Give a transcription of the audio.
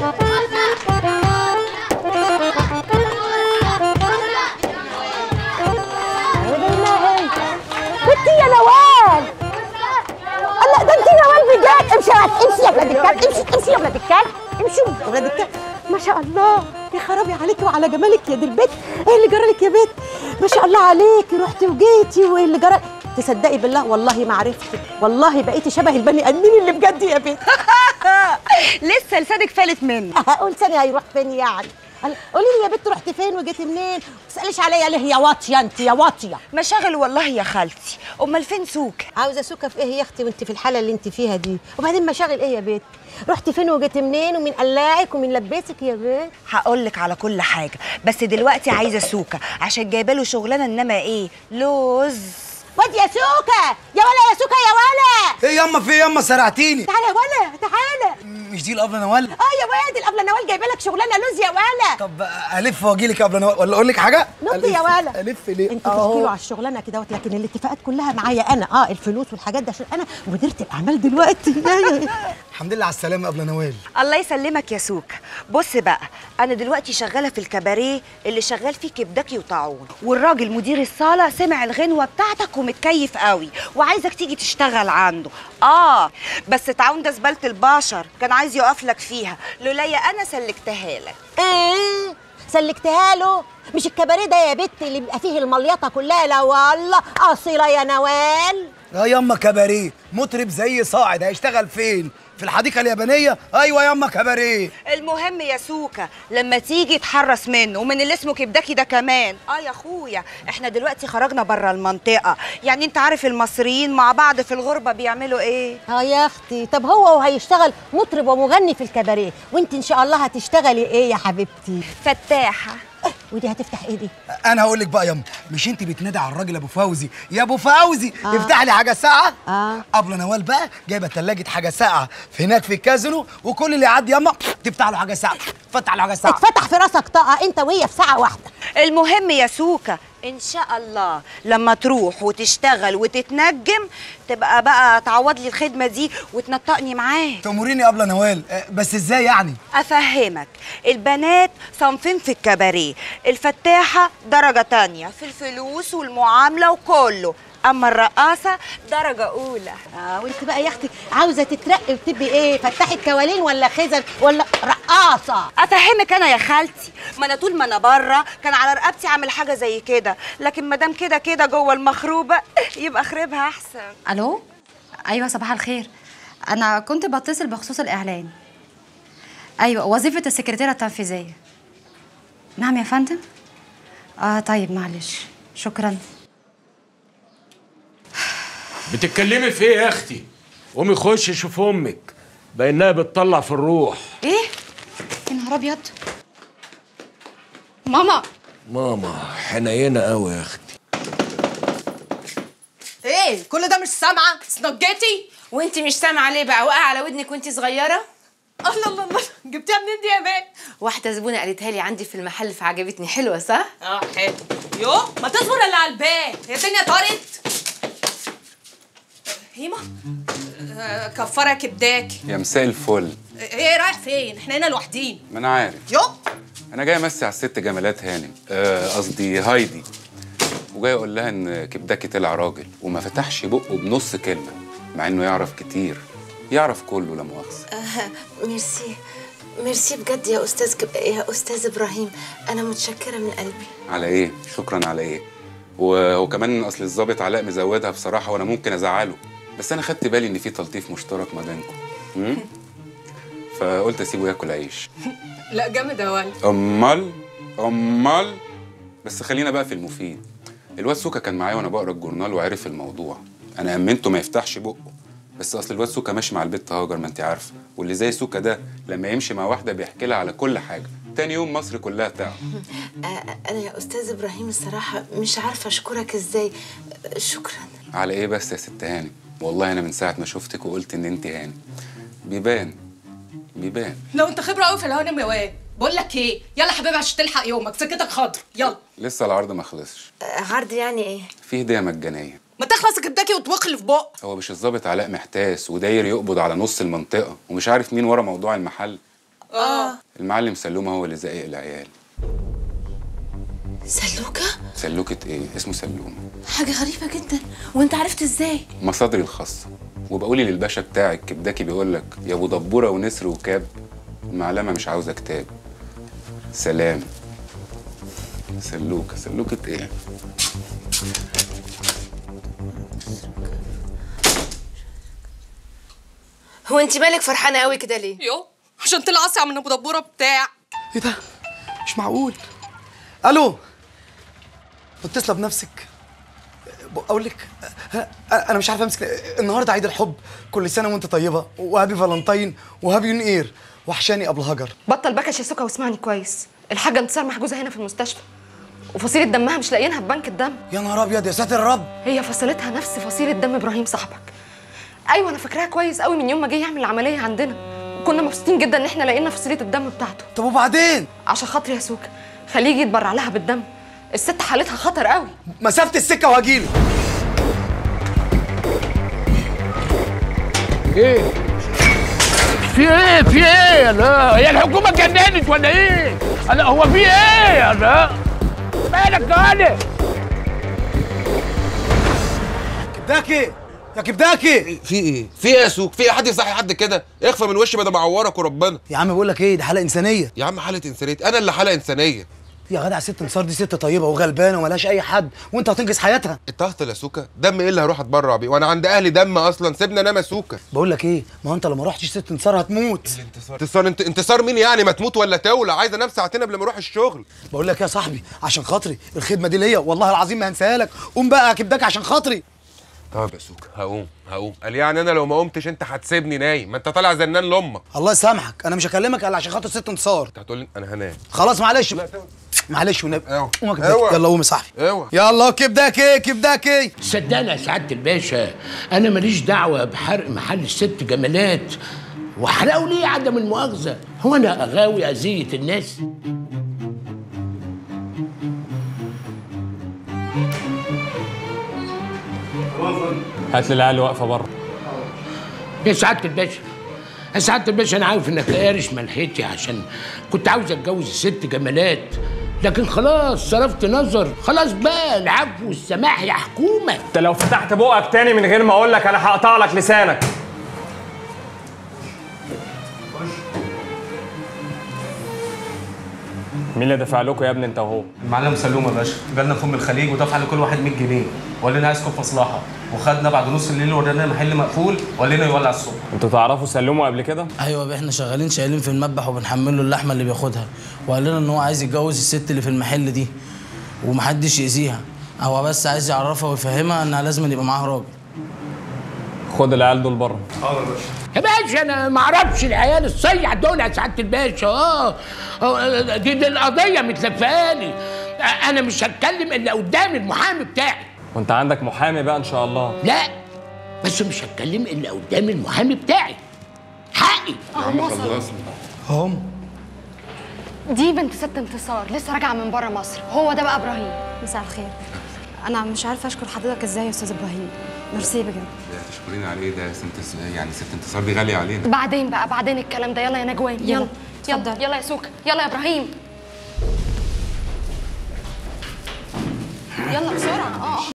بنتي يا نوال، الله ده انت نوال بجد. امشي يا ولاد الكلب، امشي يا ولاد الكلب، امشوا يا ولاد الكلب. ما شاء الله، يا خرابي عليكي وعلى جمالك يا دي البيت. ايه اللي جرالك يا بنت؟ ما شاء الله عليكي، رحتي وجيتي وايه اللي جرالك؟ تصدقي بالله والله ما عرفتك، والله بقيتي شبه البني ادمين اللي بجد يا بنت. لسه لسانك فالت مني. هقول ثاني هيروح فين يعني؟ قولي لي يا بنت رحتي فين وجيتي منين؟ ما تساليش عليا ليه يا واطيه انت يا واطيه. مشاغل والله يا خالتي. امال فين سوكه؟ عاوزه سوكه في ايه يا اختي وانت في الحاله اللي انت فيها دي؟ وبعدين مشاغل ايه يا بنت؟ رحتي فين وجيتي منين ومين قلاعك ومين لبسك يا بنت؟ هقول لك على كل حاجه، بس دلوقتي عايزه سوكه عشان جايبه له شغلانه، انما ايه لوز. واد يا سوكه يا ولا يا سوكه يا ولا. ايه ياما في ايه ياما سرعتيني؟ تعالى يا ولا تعالى. مش دي الابله نوال؟ يا واد الابله نوال جايبه لك شغلانه لوز يا ولا. طب الف واجي لك يا ابله نوال ولا اقول لك حاجه؟ نط يا ولا. الف ليه؟ انت تحكي له على الشغلانه كده، لكن الاتفاقات كلها معايا انا. الفلوس والحاجات ده عشان انا مديره الاعمال دلوقتي. الحمد لله على السلامه يا ابله نوال. الله يسلمك يا سوكه. بص بقى، انا دلوقتي شغاله في الكباريه اللي شغال فيه كبداكي وطاعون، والراجل مدير الصاله سمع الغنوه بتاعتك ومتكيف قوي وعايزك تيجي تشتغل عنده. بس طاعون ده زباله البشر، كان عايز يقف لك فيها، لولايا انا سلكتها لك. ايه سلكتها له؟ مش الكباريه ده يا بت اللي بيبقى فيه المليطه كلها؟ لا والله اصيله يا نوال. ياما كباريه، مطرب زي صاعد هيشتغل فين؟ في الحديقه اليابانيه؟ ايوه ياما كباريه. المهم يا سوكه لما تيجي تحرص منه ومن اللي اسمه كبداكي ده كمان. يا اخويا، احنا دلوقتي خرجنا بره المنطقه، يعني انت عارف المصريين مع بعض في الغربه بيعملوا ايه. يا اختي، طب هو وهيشتغل مطرب ومغني في الكباريه، وانت ان شاء الله هتشتغلي ايه يا حبيبتي؟ فتاحه. ودي هتفتح ايه دي؟ انا هقول لك بقى ياما، مش انت بتنادي على الراجل ابو فوزي يا ابو فوزي افتح لي حاجه ساقعه؟ ابله نوال بقى جايبه ثلاجه حاجه ساقعه هناك في الكازينو، وكل اللي يعدي ياما تفتح له حاجه ساقعه، فتح له حاجه ساقعه. اتفتح في راسك طاقه انت وهي في ساعه واحده. المهم يا سوكه ان شاء الله لما تروح وتشتغل وتتنجم تبقى بقى تعوض لي الخدمه دي وتنطقني معاه. تأمريني يا ابله نوال، بس ازاي يعني؟ افهمك، البنات صنفين في الكباريه، الفتاحه درجه تانية في الفلوس والمعامله وكله، اما الرقاصه درجه اولى. وانت بقى يا اختي عاوزه تترقي وتبقي ايه؟ فتحت كوالين ولا خزن ولا رقاصه؟ افهمك انا يا خالتي، ما انا طول ما انا بره كان على رقبتي اعمل حاجه زي كده، لكن ما دام كده كده جوه المخروبه يبقى خربها احسن. الو، ايوه صباح الخير. انا كنت بتصل بخصوص الاعلان. ايوه، وظيفه السكرتيره التنفيذيه. نعم يا فندم. طيب معلش، شكرا. بتتكلمي في ايه يا اختي؟ قومي خشي شوف امك، بانها بتطلع في الروح. ايه؟ يا نهار ابيض. ماما حنينه قوي يا اختي. ايه كل ده مش سامعه؟ سنجتي؟ وانت مش سامعه ليه بقى؟ واقعه على ودنك وانت صغيره؟ الله الله الله، جبتيها منين دي يا بنت؟ واحده زبونه قالتها لي عندي في المحل فعجبتني. حلوه صح؟ حلو. ما تصبر اللي على الباب، هي الدنيا طارت. هيما كفاره كبداكي. يا مساء الفل. ايه رايح فين؟ احنا هنا لوحدين. ما انا عارف. انا جاي امسي على الست جمالات هانم، قصدي هايدي، وجاي اقول لها ان كبداكي طلع راجل وما فتحش بقه بنص كلمه، مع انه يعرف كتير، يعرف كله لا مؤاخذه. ميرسي بجد يا استاذ ابراهيم، انا متشكره من قلبي. على ايه؟ شكرا على ايه؟ وكمان اصل الظابط علاء مزودها بصراحه وانا ممكن ازعله، بس انا خدت بالي ان في تلطيف مشترك ما بينكم، فقلت اسيبه ياكل عيش. لا جامد يا ولد. امال بس خلينا بقى في المفيد. الواد سوكا كان معايا وانا بقرا الجورنال وعرف الموضوع، انا امنته ما يفتحش بقه، بس اصل الواد سوكا ماشي مع البت هاجر ما انت عارفه، واللي زي سوكا ده لما يمشي مع واحده بيحكي لها على كل حاجه، تاني يوم مصر كلها تعرف. انا يا استاذ ابراهيم الصراحه مش عارفه اشكرك ازاي. شكرا. على ايه بس يا ست هاني؟ والله انا من ساعه ما شفتك وقلت ان انت هاني بيبان. لو انت خبره قوي في الهانم يا واد. بقول لك ايه، يلا حبيبي عشان تلحق يومك، سكتك خضر، يلا. لسه العرض ما خلصش. عرض يعني ايه؟ في هديه مجانيه. ما تخلص كبداكي وتوخ اللي في بق. هو مش الظابط علاء محتاس وداير يقبض على نص المنطقه ومش عارف مين ورا موضوع المحل؟ المعلم سلومه هو اللي زقق العيال. سلوكة؟ سلوكة ايه؟ اسمه سلومه. حاجة غريبة جدا، وانت عرفت ازاي؟ مصادري الخاصة، وبقولي للباشا بتاعك كبداكي بيقول لك يا ابو دبوره ونسر وكاب، المعلمه مش عاوزه كتاب. سلام. سلوكة. سلوكة ايه؟ هو انت مالك فرحانة قوي كده ليه؟ يو عشان طلع اسرع من ابو دبوره بتاع. ايه ده؟ مش معقول. الو، متصله بنفسك. اقول لك انا مش عارف امسك. النهارده عيد الحب، كل سنه وانت طيبه، وهابي فالنتين وهابي نيو اير، وحشاني ابو الهجر. بطل بكش يا سكه واسمعني كويس. الحاجه انتصار محجوزه هنا في المستشفى، وفصيله دمها مش لاقيينها في بنك الدم. يا نهار ابيض، يا ساتر يا رب. هي فصيلتها نفس فصيله دم ابراهيم صاحبك. ايوه انا فاكراها كويس قوي من يوم ما جه يعمل العمليه عندنا، وكنا مبسوطين جدا ان احنا لقينا فصيله الدم بتاعته. طب وبعدين؟ عشان خاطري يا سوكه خليه يجي يتبرع لها بالدم. الست حالتها خطر قوي. مسافه السكه وهجيلك. ايه؟ في ايه؟ لا هي الحكومه اتجننت ولا ايه؟ انا هو في ايه؟ انا مالك يا علي؟ كبداكي يا كبداكي. في ايه؟ في ايه يا سوق؟ في ايه؟ حد يصحي حد كده؟ اخفى من وشي، ما ده معورك وربنا. يا عم بقول لك ايه، دي حاله انسانيه. يا عم حاله انسانيه؟ انا اللي حاله انسانيه يا جدع. ست انتصار دي ست طيبه وغلبانه وملهاش اي حد، وانت هتنقذ حياتها. انت هطل يا سوكا؟ دم ايه اللي هروح اتبرع بيه وانا عند اهلي دم اصلا؟ سيبني انام يا سوكا. بقول لك ايه، ما هو انت لو ما رحتش ست انتصار هتموت. انتصار مين يعني؟ ما تموت ولا تولع؟ عايز انام ساعتين قبل ما اروح الشغل. بقول لك يا صاحبي، عشان خاطري الخدمه دي ليا والله العظيم ما هنساها لك. قوم بقى يا كبداك عشان خاطري. طب يا سوكا هقوم. قال يعني انا لو ما قمتش انت هتسيبني نايم؟ ما انت طالع زنان لامك. الله يسامحك، انا مش هكلمك الا عشان خاطر ست انتصار. انت هتقول لي انا هنام؟ خلاص معلش معلش والنبي. قوم يا كبداك. يلا قوم يا صاحبي. اوعى. يلا كبداكي كبداكي. صدقني يا سعاده الباشا، انا ماليش دعوه بحرق محل الست جمالات. وحرقوا ليه عدم المؤاخذه؟ هو انا غاوي اذيه الناس؟ هات لي العيال واقفه بره. يا سعاده الباشا، يا سعاده الباشا، انا عارف انك قارش ملحتي عشان كنت عاوز اتجوز الست جمالات، لكن خلاص صرفت نظر. خلاص بقى العفو والسماح يا حكومه. انت لو فتحت بقك تاني من غير ما اقول لك انا هقطع لك لسانك. مين اللي دفع لكم يا ابني انت وهو؟ المعلم سلوم يا باشا، جالنا فم الخليج ودفع لكل واحد 100 جنيه وقال لنا عايزكم في مصلحه، وخدنا بعد نص الليل ورانا محل مقفول وقال لنا يولع الصبح. انتوا تعرفوا سلومه قبل كده؟ ايوه احنا شغالين شايلين في المذبح وبنحمل له اللحمه اللي بياخدها، وقال لنا ان هو عايز يتجوز الست اللي في المحل دي ومحدش يأذيها، هو بس عايز يعرفها ويفهمها انها لازم يبقى معاها راجل. خد العيال دول بره. حاضر يا باشا. يا باشا انا ما اعرفش العيال الصيع دول يا سعاده الباشا. دي القضيه متلفقالي. انا مش هتكلم الا قدام المحامي بتاعي. وانت عندك محامي بقى ان شاء الله؟ لا بس مش هتكلم الا قدام المحامي بتاعي. حقي. يا عم خلصنا. هم دي بنت ست انتصار لسه راجعه من بره مصر. هو ده بقى ابراهيم. مساء الخير. انا مش عارفه اشكر حضرتك ازاي يا استاذ ابراهيم. ميرسي بجد. تشكرين على ايه ده؟ يعني ست انتصار دي غاليه علينا. بعدين بقى، بعدين الكلام ده. يلا يا نجوان. يلا يلا يا سوكا. يلا يا ابراهيم. يلا بسرعه.